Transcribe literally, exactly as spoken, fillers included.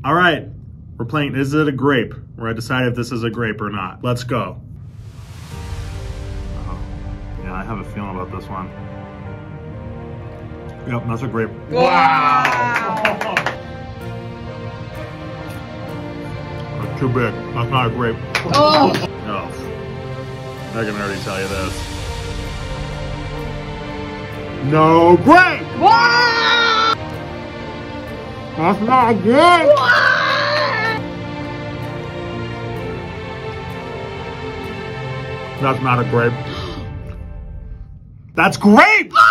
All right, we're playing Is It a Grape? Where I decide if this is a grape or not. Let's go. Oh, yeah, I have a feeling about this one. Yep, that's a grape. Wow! That's too big. That's not a grape. Oh! Oh, I can already tell you this. No grape! What? That's not good! What? That's not a grape. That's grape!